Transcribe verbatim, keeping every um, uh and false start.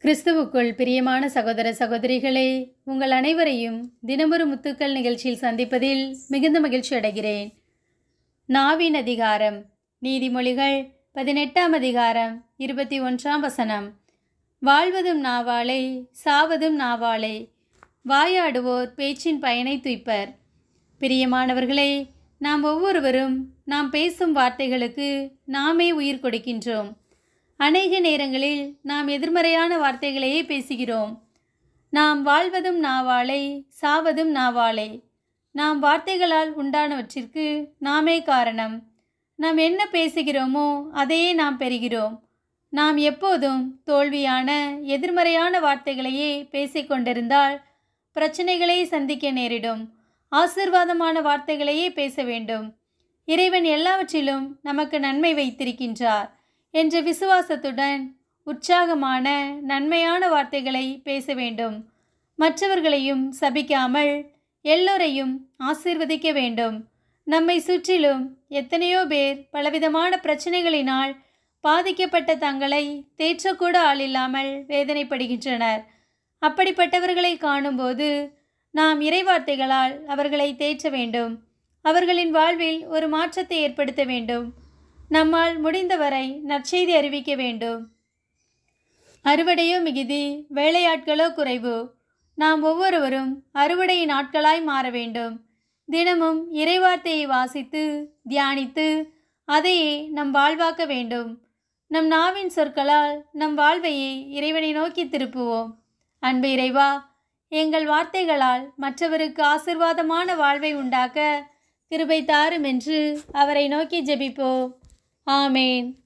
கிறிஸ்துவுக்குள் பிரியமான சகோதர சகோதரிகளே, உங்கள் அனைவரையும் தினமொரு முத்துக்கள் நிகழ்ச்சியில் சந்திப்பதில் மிகுந்த மகிழ்ச்சி அடைகிறேன். நாவின் அதிகாரம். நீதிமொழிகள் பதினெட்டாம் அதிகாரம் இருபத்தி ஒன்றாம் வசனம். வாழ்வதும் நாவாளே, சாவதும் நாவாளே, வாயாடுவோர் பேச்சின் பயனை துய்ப்பர். பிரியமானவர்களே, நாம் ஒவ்வொருவரும் நாம் பேசும் வார்த்தைகளுக்கு நாமே உயிர் கொடுக்கின்றோம். அநேக நேரங்களில் நாம் எதிர்மறையான வார்த்தைகளையே பேசுகிறோம். நாம் வாழ்வதும் நாவாளே, சாவதும் நாவாளே. நாம் வார்த்தைகளால் உண்டானவற்றிற்கு நாமே காரணம். நாம் என்ன பேசுகிறோமோ அதையே நாம் பெறுகிறோம். நாம் எப்போதும் தோல்வியான எதிர்மறையான வார்த்தைகளையே பேசிக்கொண்டிருந்தால் பிரச்சனைகளை சந்திக்க நேரிடும். ஆசீர்வாதமான வார்த்தைகளையே பேச வேண்டும். இறைவன் எல்லாவற்றிலும் நமக்கு நன்மை வைத்திருக்கின்றார் என்ற விசுவாசத்துடன் உற்சாகமான நன்மையான வார்த்தைகளை பேச வேண்டும். மற்றவர்களையும் சபிக்காமல் எல்லோரையும் ஆசீர்வதிக்க வேண்டும். நம்மை சுற்றிலும் எத்தனையோ பேர் பலவிதமான பிரச்சனைகளினால் பாதிக்கப்பட்ட தங்களை தேற்றக்கூட ஆளில்லாமல் வேதனைப்படுகின்றனர். அப்படிப்பட்டவர்களை காணும்போது நாம் இறைவார்த்தைகளால் அவர்களை தேற்ற வேண்டும். அவர்களின் வாழ்வில் ஒரு மாற்றத்தை ஏற்படுத்த வேண்டும். நம்மால் முடிந்தவரை நற்செய்தி அறிவிக்க வேண்டும். அறுவடையோ மிகுதி, வேலையாட்களோ குறைவு. நாம் ஒவ்வொருவரும் அறுவடையின் ஆட்களாய் மாற வேண்டும். தினமும் இறைவார்த்தையை வாசித்து தியானித்து அதையே நம் வாழ்வாக்க வேண்டும். நம் நாவின் சொற்களால் நம் வாழ்வையை இறைவனை நோக்கி திருப்புவோம். அன்பு இறைவா, எங்கள் வார்த்தைகளால் மற்றவருக்கு ஆசீர்வாதமான வாழ்வை உண்டாக்க கிருபை தாரும் என்று அவரை நோக்கி ஜெபிப்போம். ஆமேன்.